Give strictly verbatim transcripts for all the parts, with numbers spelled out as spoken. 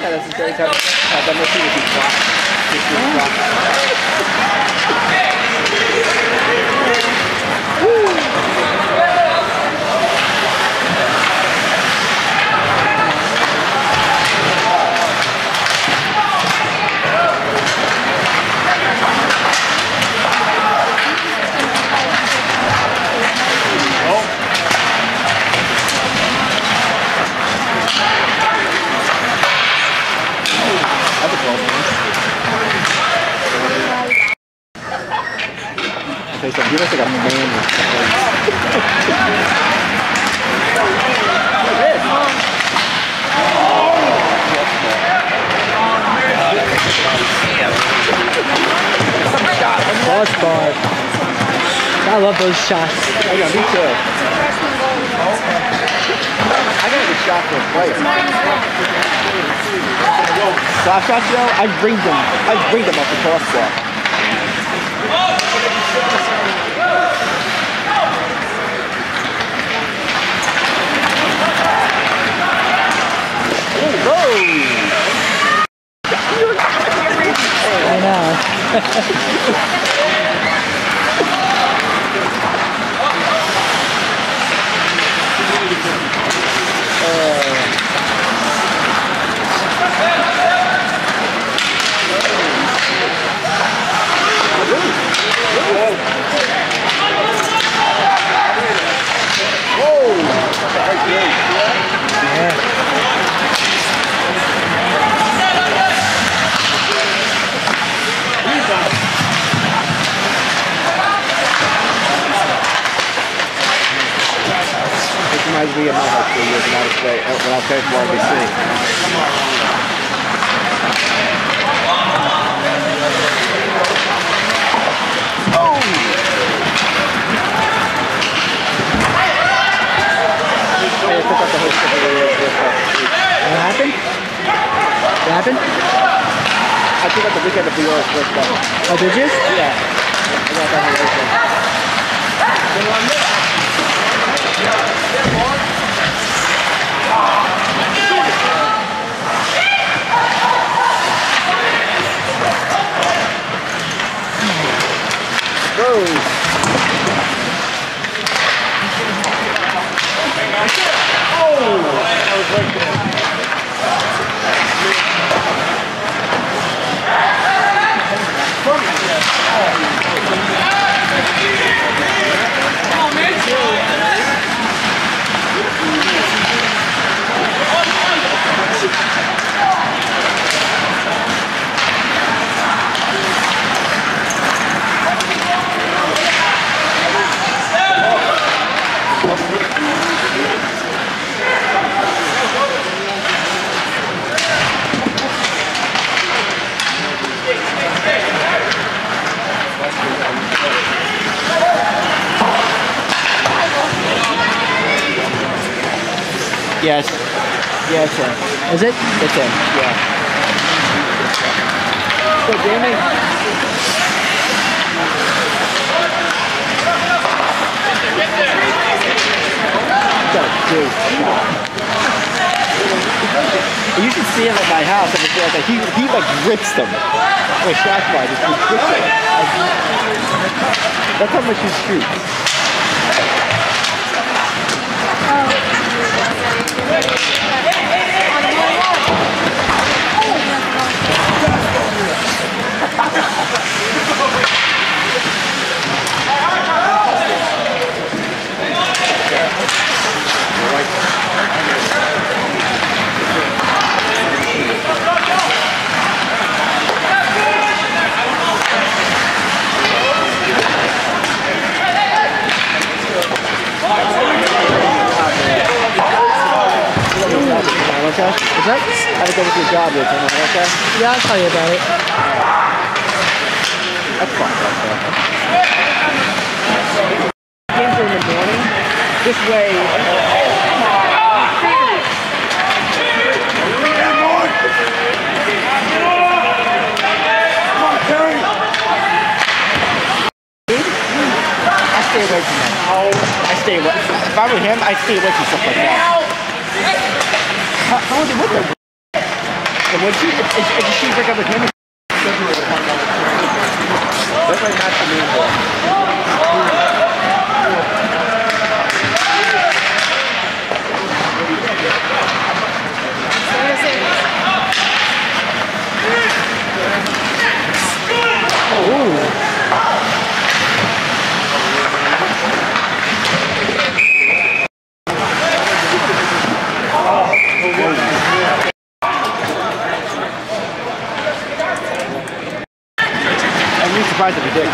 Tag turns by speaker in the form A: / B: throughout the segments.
A: not necessarily have that much to do with block. Okay, so he looks like a man.
B: Cross bar. I love those shots.
A: I know, me too. I gotta get shot for a player. Slap shots, yo, I bring them. I bring them off the crossbar.
B: I know.
A: Reminds me of my high school years when I was play, when I was playing for R B C. Oh! Hey, I took out the whole stick of the
B: What happened? What happened?
A: I took out the weekend of the York first one.
B: Oh, did you?
A: Yeah. I got that whole weekend. Go! Oh! That was right there. Yes. Yeah, it's him.
B: Is it?
A: It's him. Yeah. So, Jamie. Dude. You should see him at my house. And like, he, he like rips them. Like, shot fly, just he rips them. That's how much he shoots. Okay?
B: What's that?
A: How to go with your job here tonight, okay?
B: Yeah, I'll tell you about it.
A: That's fine. Games are in the morning. This way. I stay away from that. I stay away. If I were him, I stay away from stuff like that. How, how was it with him? And when she, if, if she break up with him, that's like not the main goal. I'm surprised if he did.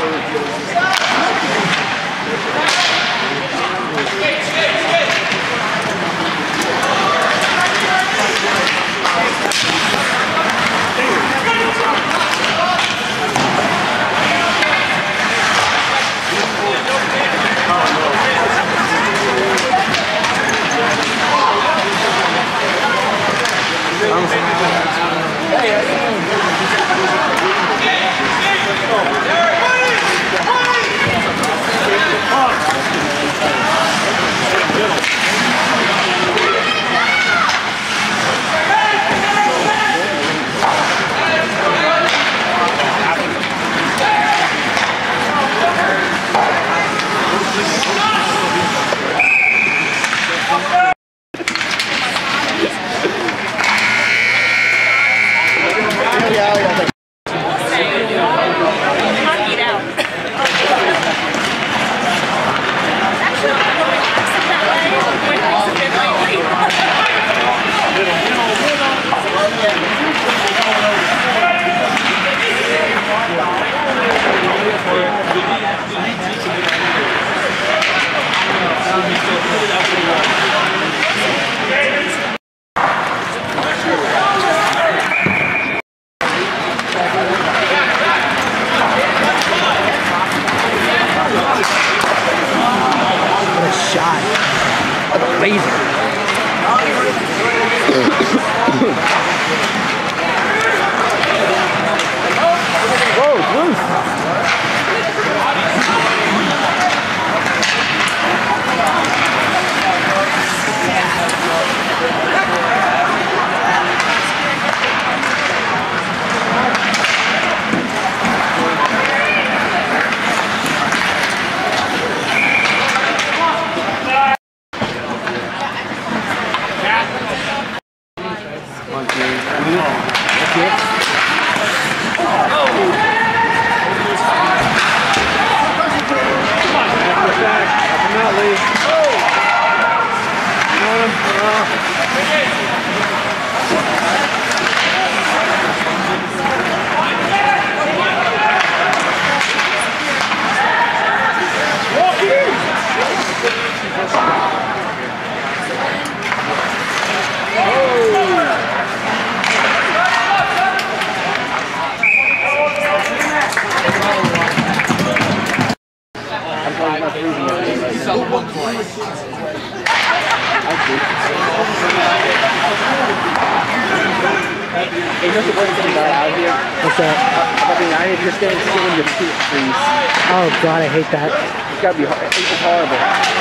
A: Hey, you know the worst thing about out here?
B: What's that?
A: About being out here, you're standing still in your feet freeze.
B: Oh god, I hate that.
A: It's gotta be hard. It's horrible.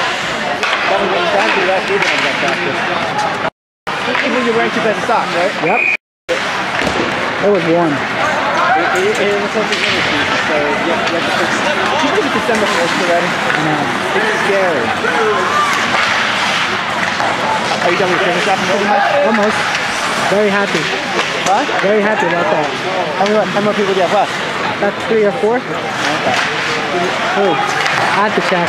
A: That was when I did last year when I was at practice. Even when you're wearing two pairs of socks, right?
B: Yep. It was warm.
A: It, it, it was supposed to be winter season, so you have, you have to fix it. You think it's December first already?
B: I know.
A: It's scary. Are you done with your Christmas shopping pretty much?
B: Almost. Very happy.
A: Huh?
B: Very happy about that.
A: How many, how many people do you have left?
B: About three or four?
A: Okay.
B: Oh, I had to check.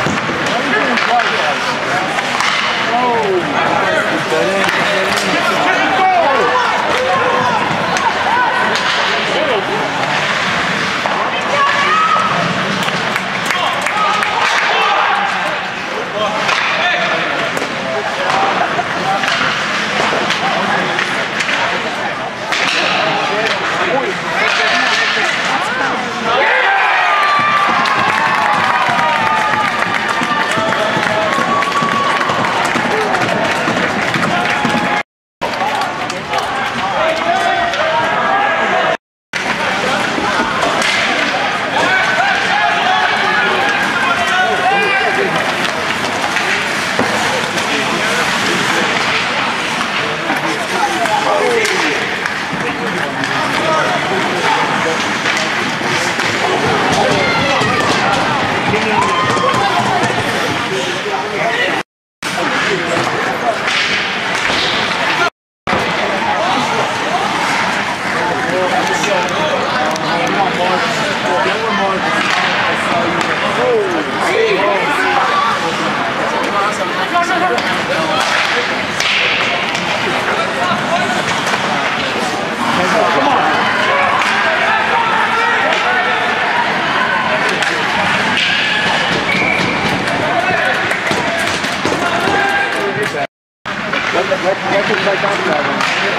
A: like that problem.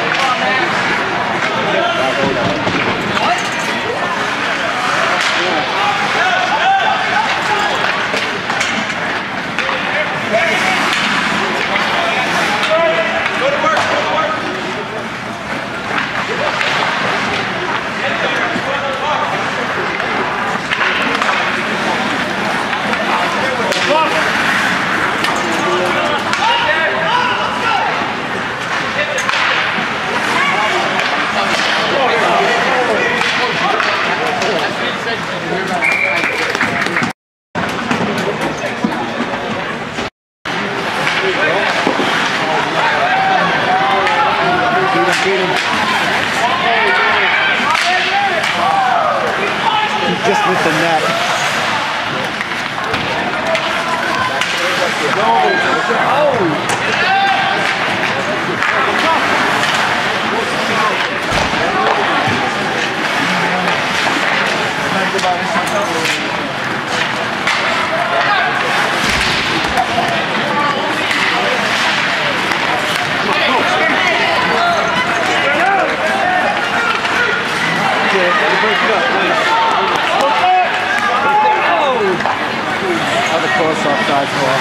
C: Go to work, go to work.
A: Just with the net. Other course offside ball.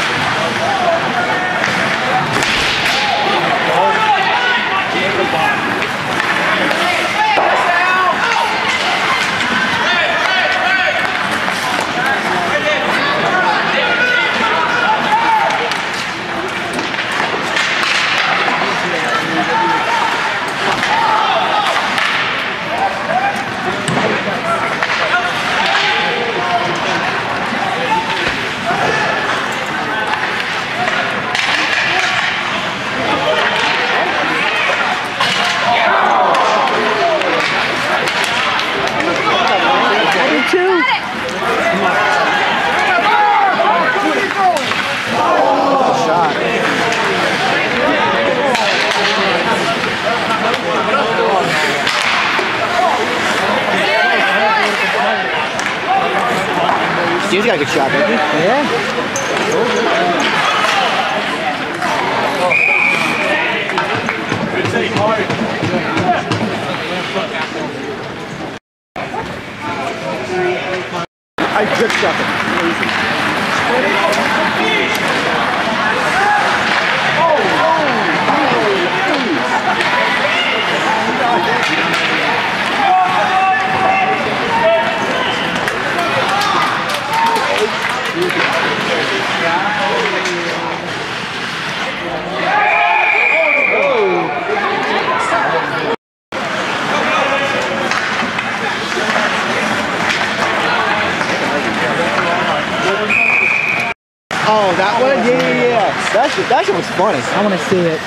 A: He's got a good shot, doesn't he?
B: Yeah.
A: I good shot him. Oh, that one? Yeah, yeah, yeah. That shit, that shit was funny.
B: I want to see it.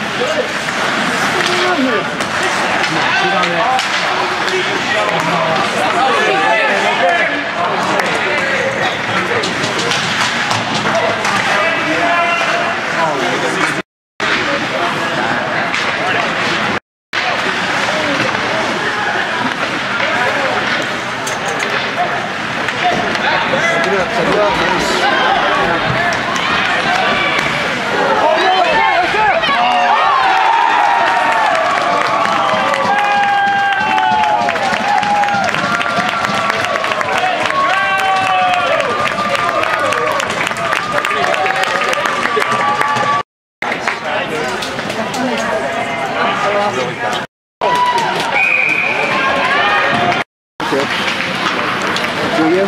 A: Do you?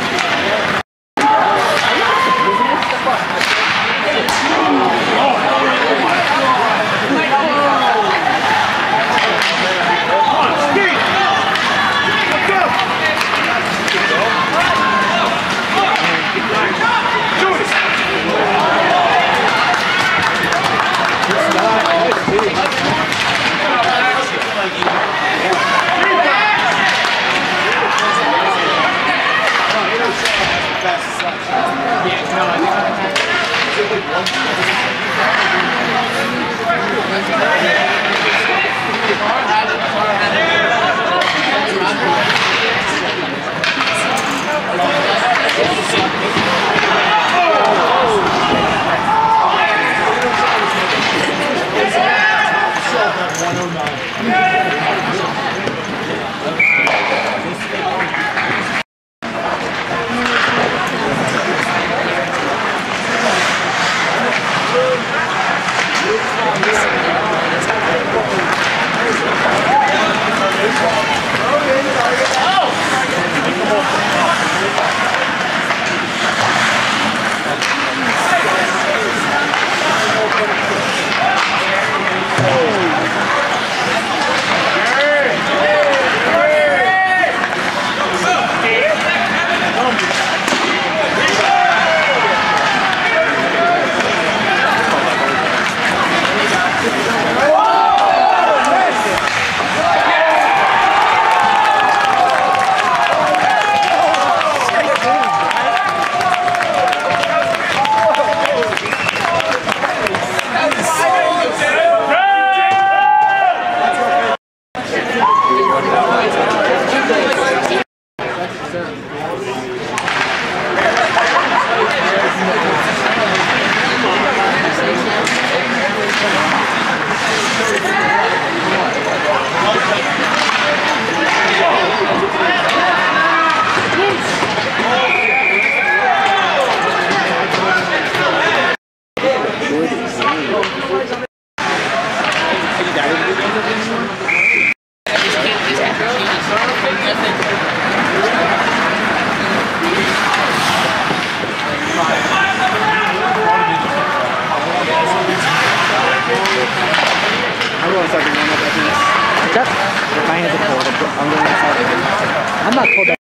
B: I'm not told that.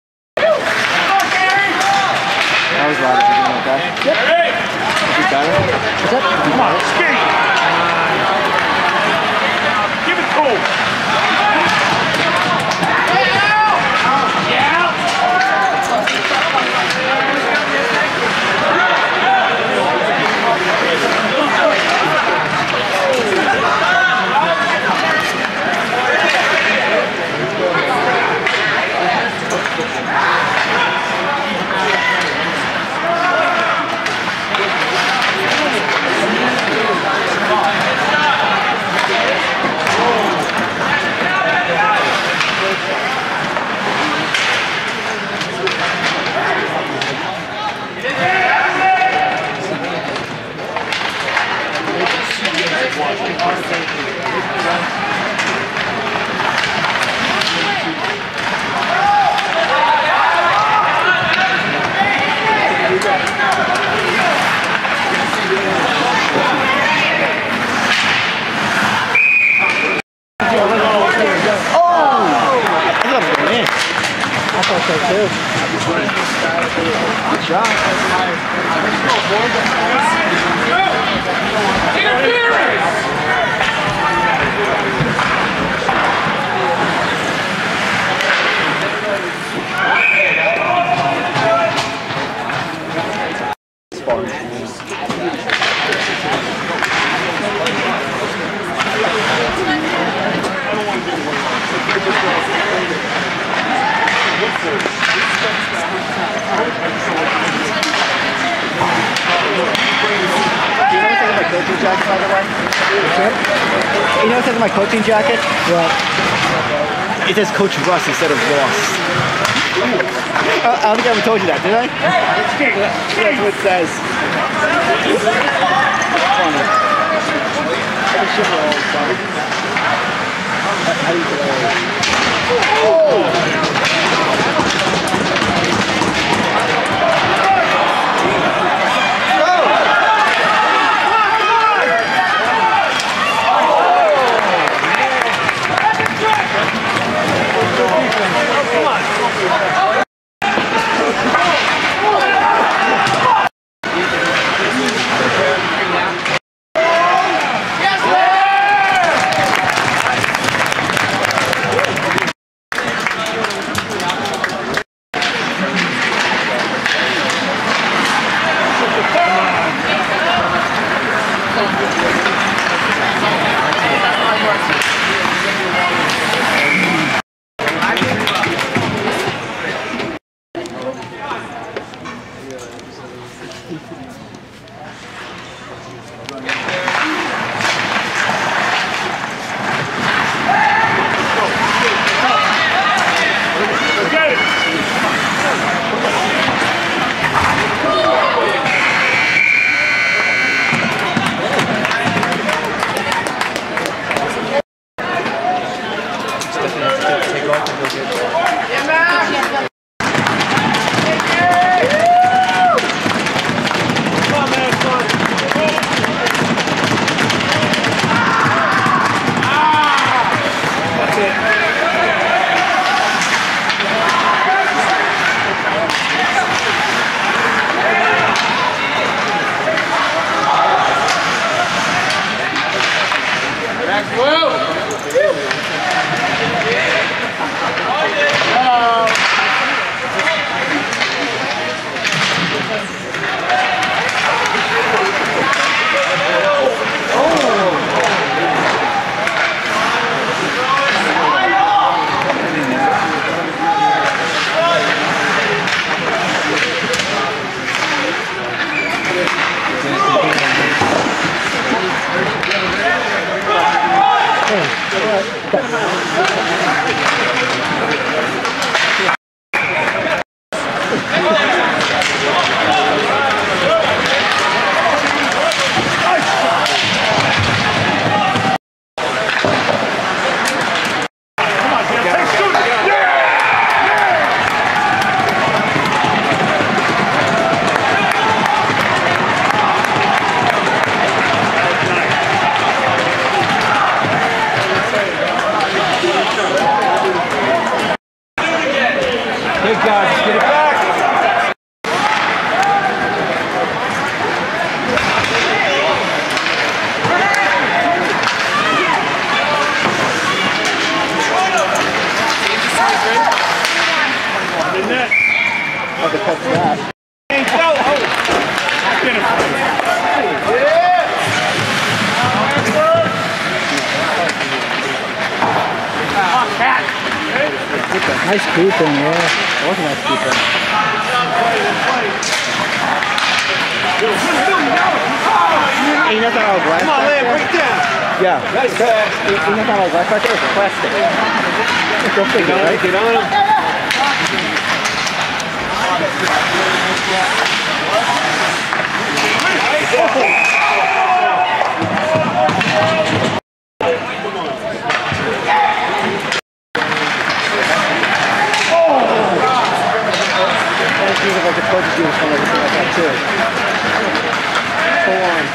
A: That was loud. Is he doing okay?
B: Yep.
A: Is he better?
B: What's up?
C: Come on, skate! Give it to him!
A: Jacket, by the way? You know what's in my coaching jacket?
B: What?
A: It says Coach Russ instead of Ross. I, I don't think I ever told you that, did I? That's what it says. It's funny. I can shiver all the time. How do you get away? Oh! Good guys, just get it back. Oh, the cut's that.
C: Hey, go! Oh. Get him.
B: Nice keeping, yeah. That was a nice keeping.
A: Ain't nothing out of glass.
C: Come on, Lamb, break it down.
A: Yeah. Nice pass. Ain't nothing out of glass right there. It's plastic. Go figure, right?
C: Get on him.
A: Like the coaches do something like that too. Full on.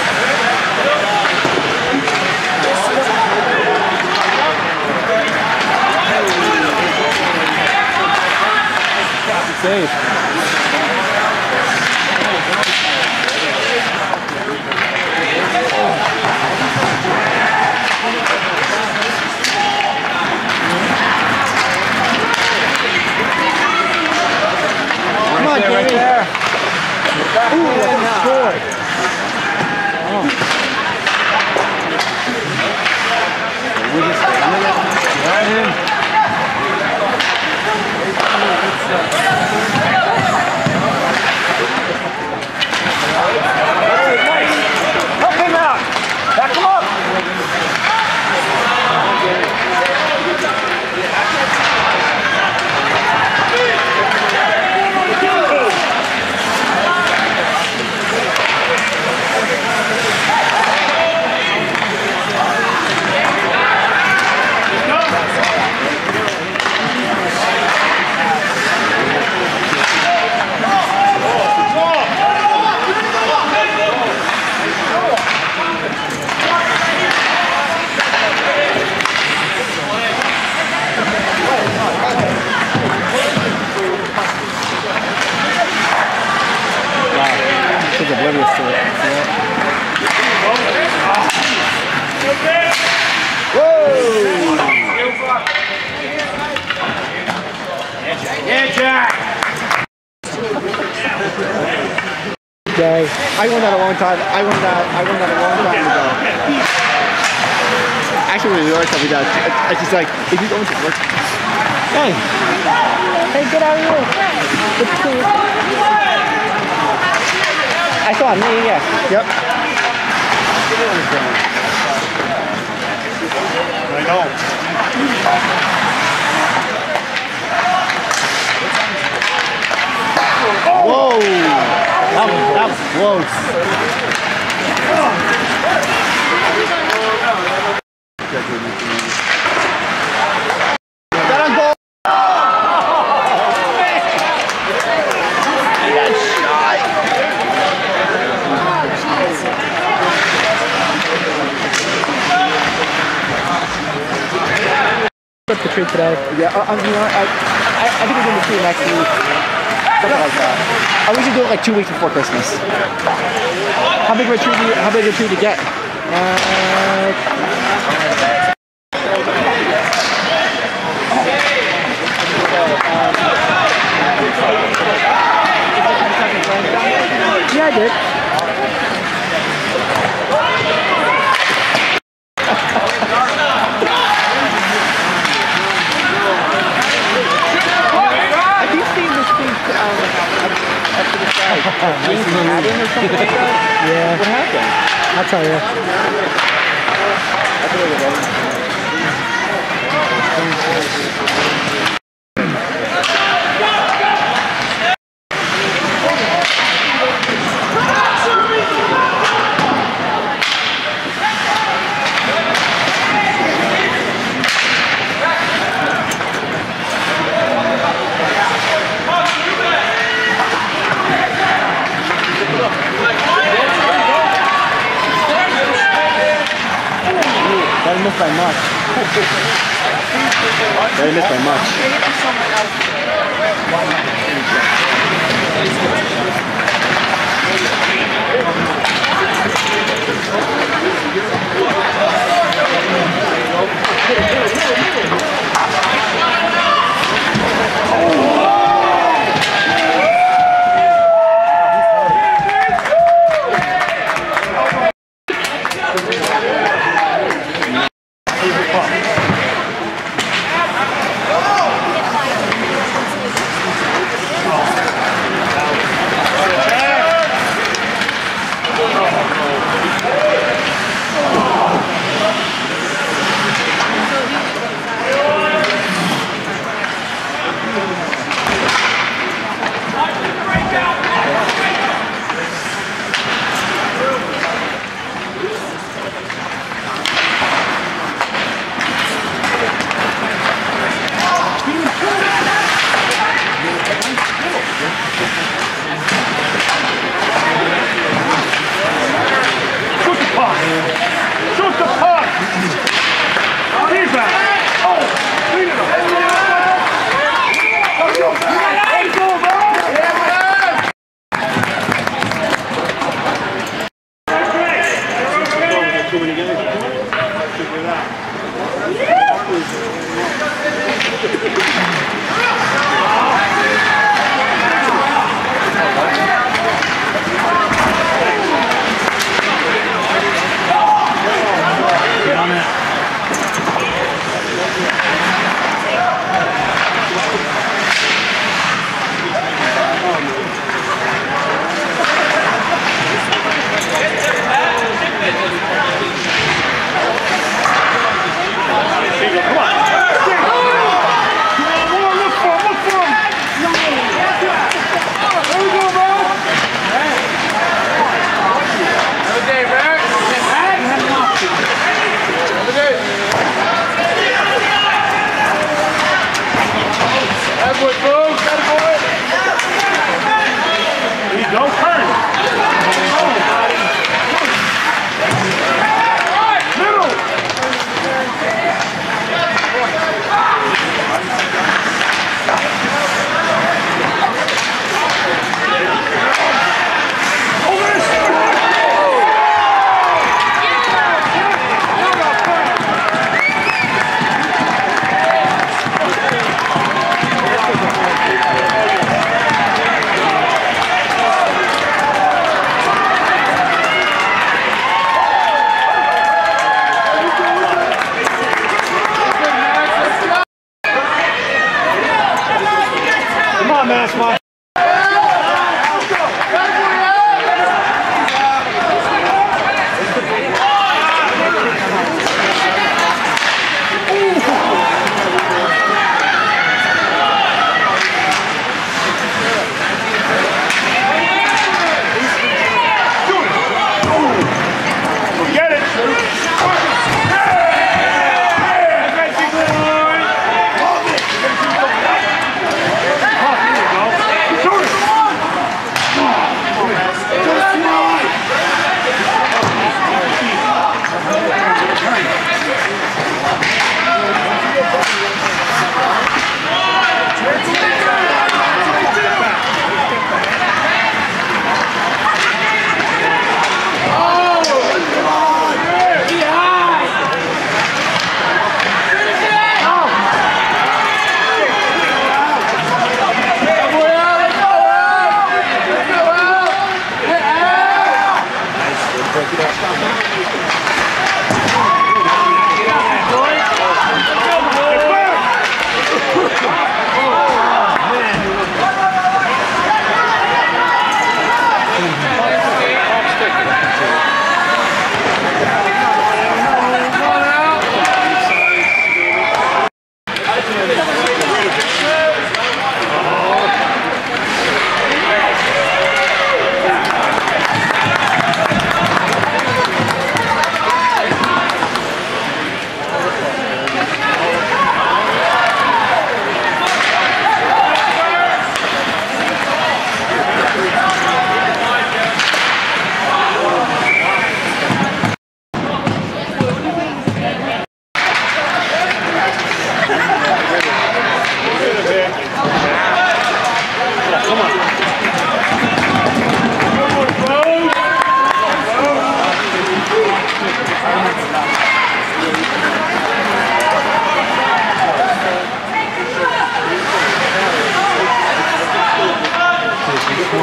A: Safe. Come on, right there. Ooh, that's scored. Oh. We just run him.
C: Help him out. Back him up.
A: She's oblivious to it. Whoa!
C: Yeah, Jack.
B: Day.
A: I won that a long time. I won that. I won that a long time ago. Actually, really likes how we did. It's just like if you go into work. Hey,
B: Hey, get out of here. It's cool.
A: I saw me. Yeah. Yep.
C: I know.
A: Whoa! That was, that was close. Got on goal. Oh, man. He got shot.
B: Flip the tree today.
A: Yeah, I, I, you know, I, I, I think we're going to see it next week. Something like that. I wish we do it like two weeks before Christmas. How big of a tree do you, how big of a tree to get? Uh,
B: Yeah, I did.
A: I keep seeing this thing um, up, up to the side. Maybe cabin or something like that?
B: Yeah.
A: What happened?
B: I'll tell you.
A: I feel like it by much. They only missed by much.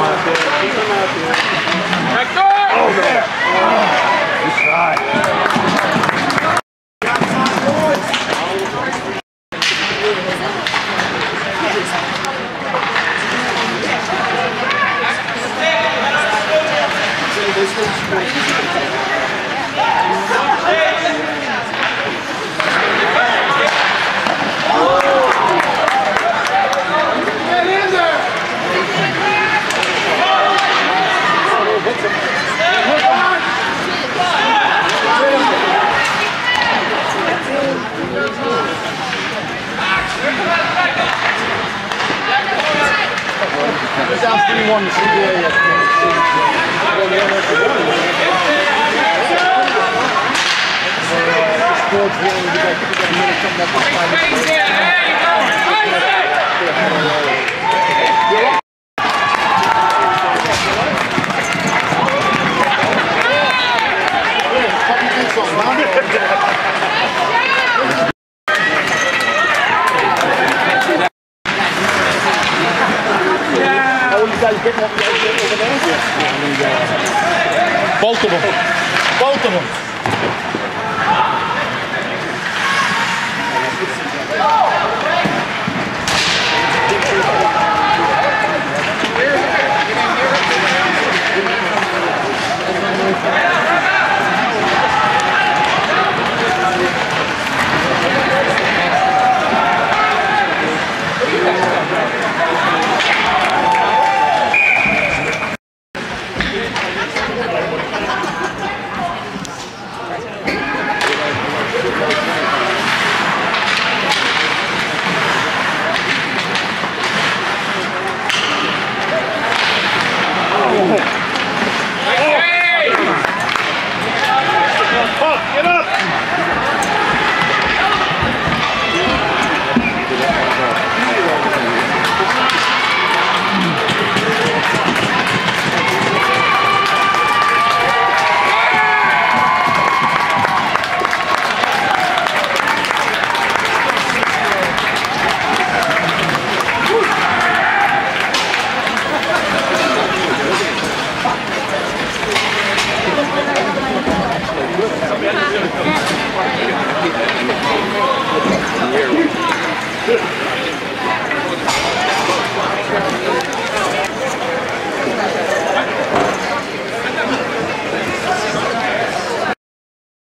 C: out there. Keep him out there. Oh, no. Good try.
A: It's down three one.
C: Both of them. Both of them.